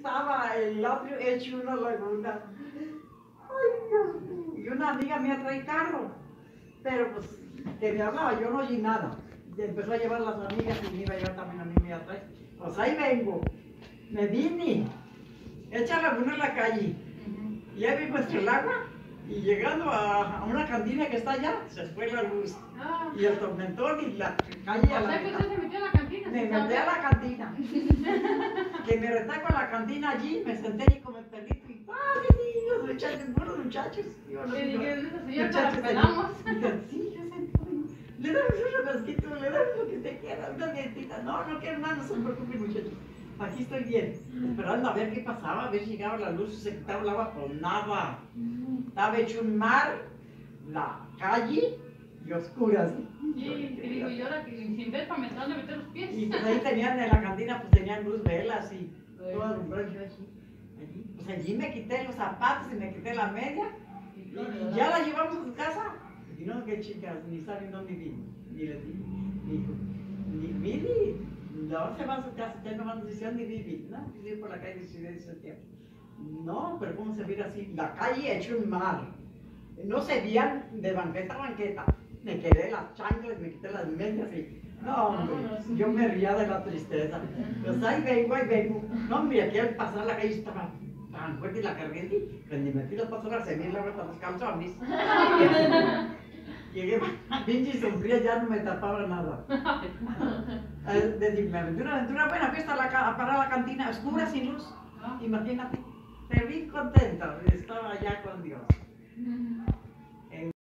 estaba el otro hecho una laguna. Ay, Dios mío. Y una amiga mía trae carro, pero pues que me hablaba, yo no oí nada. Y empezó a llevar las amigas y me iba a llevar también a mí me atrás. Pues ahí vengo, me vine, echa laguna en la calle. Y ahí vengo entre el agua y llegando a una cantina que está allá, se fue la luz. Y el tormentón y la calle a la... O sea que usted se metió a la cantina. Me metí a la cantina. Que me retaco a la cantina allí, me senté allí como el perrito y ¡ay, los muchachos, buenos muchachos! Le dije, señor, para esperamos. Dije, sí, yo senté. Le damos un refresquito, le damos lo que usted quiera, una dietita. No, no quiero nada, no se preocupe, muchachos. Aquí estoy bien, esperando a ver qué pasaba, a ver si llegaba la luz, se quitaba el agua, con nada. Estaba hecho un mar, la calle y oscuras. Y digo, y ahora que sin ver para meter, ¿dónde meter los pies? Y pues ahí tenían en la cantina, pues tenían luz, velas y todo alumbrado. Yo allí, pues allí me quité los zapatos y me quité la media y ya la llevamos a su casa. Y no, qué chicas, ni saben dónde vive. Ni les dije, ni Vivi, no se va a su casa, ya no van a decir dónde vive. No, vive por la calle de Ciudad de Santiago. No, pero ¿cómo se mira así? La calle hecho un mar. No se veían de banqueta a banqueta. Me quedé las chanclas, me quité las medias y... No, hombre, yo me ría de la tristeza. Pues ahí vengo. No, hombre, aquí al pasar la calle estaba tan fuerte y la cargué que ni metí los pasos se me la vuelta los calzones. Llegué a pinche sombría, ya no me tapaba nada. Me aventé una aventura buena, fui hasta a parar la cantina, oscura, sin luz. Imagínate, te vi contenta, estaba allá con Dios.